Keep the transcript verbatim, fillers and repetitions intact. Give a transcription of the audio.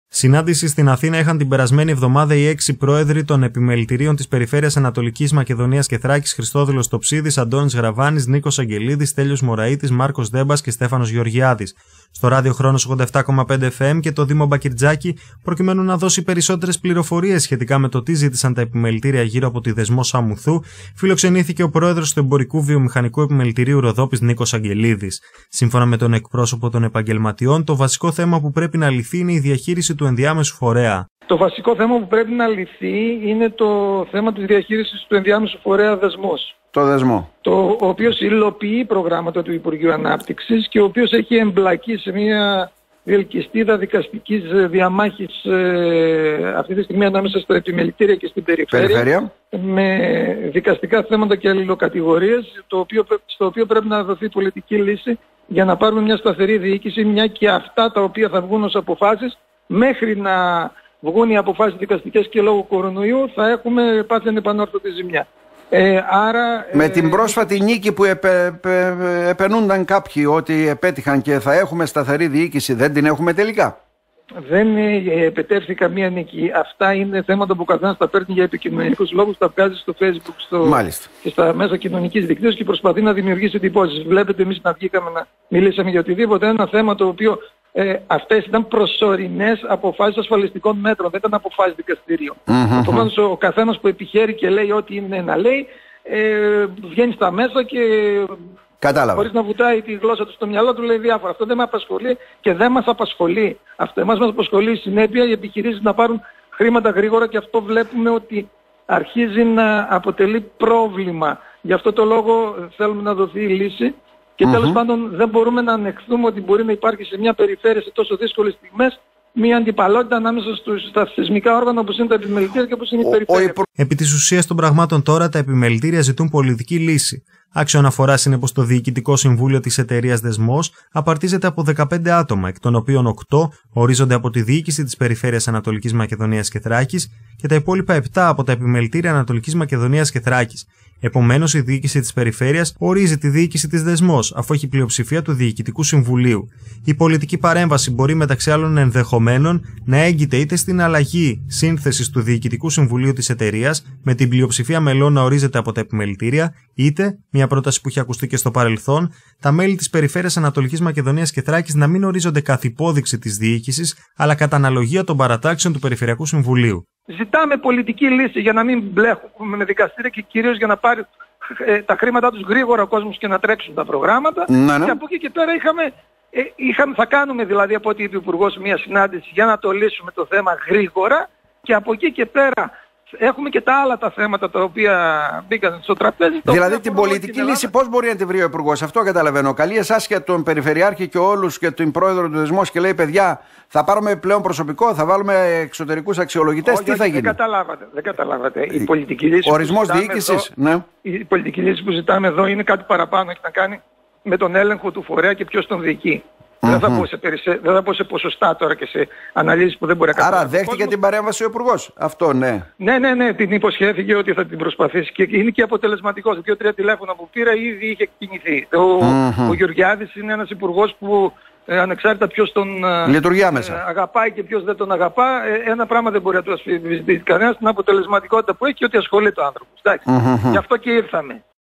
Συνάντηση στην Αθήνα είχαν την περασμένη εβδομάδα οι έξι πρόεδροι των επιμελητηρίων της Περιφέρειας Ανατολικής Μακεδονίας και Θράκης, Χριστόδουλος Τοψίδης, Αντώνης Γραβάνης, Νίκος Αγγελίδης, Στέλιος Μωραΐτης, Μάρκος Δέμπας και Στέφανος Γεωργιάδης. Στο ράδιο Χρόνος ογδόντα επτά κόμμα πέντε εφ εμ και το Δήμο Μπακυρτζάκη, προκειμένου να δώσει περισσότερες πληροφορίες σχετικά με το τι ζήτησαν τα επιμελητήρια γύρω από τη δεσμό Σαμουθού, φιλοξενήθηκε ο πρόεδρος του Εμπορικού Βιομηχανικού Επιμελητηρίου Ροδόπης, Νίκος Αγγελίδης. Σύμφωνα με τον εκπρόσωπο των επαγγελματιών, το βασικό θέμα που πρέπει να λυθεί είναι η διαχείριση του ενδιάμεσου φορέα. Το βασικό θέμα που πρέπει να λυθεί είναι το θέμα της διαχείρισης του ενδιάμεσου φορέα δεσμός. Το δεσμό. Το, ο οποίος υλοποιεί προγράμματα του Υπουργείου Ανάπτυξης και ο οποίος έχει εμπλακεί σε μια διελκυστίδα δικαστικής διαμάχης ε, αυτή τη στιγμή ανάμεσα στα επιμελητήρια και στην περιφέρεια, περιφέρεια. με δικαστικά θέματα και αλληλοκατηγορίες, το οποίο, στο οποίο πρέπει να δοθεί πολιτική λύση για να πάρουμε μια σταθερή διοίκηση, μια και αυτά τα οποία θα βγουν ως αποφάσεις μέχρι να βγουν οι αποφάσεις δικαστικές και λόγω κορονοϊού θα έχουμε πάθει ανεπανόρθωτη ζημιά. Ε, άρα, με ε, την πρόσφατη νίκη που επε, επε, επενούνταν κάποιοι ότι επέτυχαν και θα έχουμε σταθερή διοίκηση, δεν την έχουμε τελικά? Δεν επετεύχθη καμία νίκη. Αυτά είναι θέματα που ο καθένας τα παίρνει για επικοινωνικούς λόγους, τα βγάζει στο Facebook στο... και στα μέσα κοινωνικής δικτύωσης και προσπαθεί να δημιουργήσει εντυπώσεις. Βλέπετε, εμείς να βγήκαμε να μιλήσαμε για οτιδήποτε, ένα θέμα το οποίο ε, αυτές ήταν προσωρινές αποφάσεις ασφαλιστικών μέτρων, δεν ήταν αποφάσεις δικαστηρίων. Mm-hmm. Επομένως ο καθένας που επιχαίρει και λέει ό,τι είναι να λέει, ε, βγαίνει στα μέσα και... Κατάλαβα. Χωρίς να βουτάει τη γλώσσα του στο μυαλό του, λέει διάφορα. Αυτό δεν με απασχολεί και δεν μας απασχολεί. Αυτό εμάς μας απασχολεί συνέπεια οι επιχειρήσεις να πάρουν χρήματα γρήγορα και αυτό βλέπουμε ότι αρχίζει να αποτελεί πρόβλημα. Γι' αυτό το λόγο θέλουμε να δοθεί η λύση και mm-hmm. τέλος πάντων δεν μπορούμε να ανεχθούμε ότι μπορεί να υπάρχει σε μια περιφέρεια σε τόσο δύσκολες στιγμές μια αντιπαλότητα ανάμεσα στους, στα θεσμικά όργανα όπως είναι τα επιμελητήρια και όπως είναι η περιφέρεια. Επί της ουσίας των πραγμάτων τώρα, τα επιμελητήρια ζητούν πολιτική λύση. Άξιο αναφορά είναι πως το Διοικητικό Συμβούλιο της εταιρείας Δεσμός απαρτίζεται από δεκαπέντε άτομα, εκ των οποίων οκτώ ορίζονται από τη διοίκηση της Περιφέρειας Ανατολικής Μακεδονίας και Θράκης και τα υπόλοιπα επτά από τα επιμελητήρια Ανατολικής Μακεδονίας και Θράκης. Επομένως, η διοίκηση της Περιφέρειας ορίζει τη διοίκηση της Δεσμός, αφού έχει πλειοψηφία του Διοικητικού Συμβουλίου. Η πολιτική παρέμβαση μπορεί μεταξύ άλλων ενδεχομένων να έγκυται είτε στην αλλαγή σύνθεσης του Διοικητικού Συμβουλίου της εταιρείας, με την πλειοψηφία μελών να ορίζεται από τα επιμελητήρια, είτε, μια πρόταση που έχει ακουστεί και στο παρελθόν, τα μέλη της Περιφέρειας Ανατολικής Μακεδονίας και Θράκης να μην ορίζονται καθ' υπόδειξη της διοίκησης, αλλά κατά αναλογία των παρατάξεων του Περιφερειακού Συμβουλίου. Ζητάμε πολιτική λύση για να μην μπλέχουμε με δικαστήρια και κυρίως για να πάρει ε, τα χρήματά τους γρήγορα ο κόσμος και να τρέξουν τα προγράμματα. Ναι, ναι. Και από εκεί και πέρα είχαμε, ε, είχαμε, θα κάνουμε δηλαδή από ό,τι είπε ο Υπουργός μια συνάντηση για να το λύσουμε το θέμα γρήγορα και από εκεί και πέρα έχουμε και τα άλλα τα θέματα τα οποία μπήκαν στο τραπέζι. Δηλαδή την πολιτική λύση πώς μπορεί να τη βρει ο Υπουργός? Αυτό καταλαβαίνω. Καλεί εσάς και τον Περιφερειάρχη και όλους και τον Πρόεδρο του Δεσμός και λέει παιδιά θα πάρουμε πλέον προσωπικό, θα βάλουμε εξωτερικούς αξιολογητές. Όχι, τι θα γίνει? Δεν καταλάβατε. Δεν καταλάβατε. Η πολιτική λύση ορισμός διοίκησης. Ναι. Η πολιτική λύση που ζητάμε εδώ είναι κάτι παραπάνω. Έχει να κάνει με τον έλεγχο του φορέα και ποιος τον διοικεί. Mm-hmm. Δεν, θα πω σε περισε... δεν θα πω σε ποσοστά τώρα και σε αναλύσεις που δεν μπορεί να κάνει. Άρα δέχτηκε την παρέμβαση ο Υπουργός? Αυτό ναι. Ναι, ναι, ναι, την υποσχέθηκε ότι θα την προσπαθήσει και είναι και αποτελεσματικός. Το δύο-τρία τηλέφωνα που πήρα ήδη είχε κινηθεί. Ο, mm-hmm. ο Γεωργιάδης είναι ένας υπουργός που ε, ανεξάρτητα ποιος τον λειτουργεί ε, αγαπάει και ποιος δεν τον αγαπά, ε, ένα πράγμα δεν μπορεί να το ασφαλίσει κανένας, την αποτελεσματικότητα που έχει και ότι ασχολείται ο άνθρωπος. Mm-hmm. Γι' αυτό και ήρθαμε.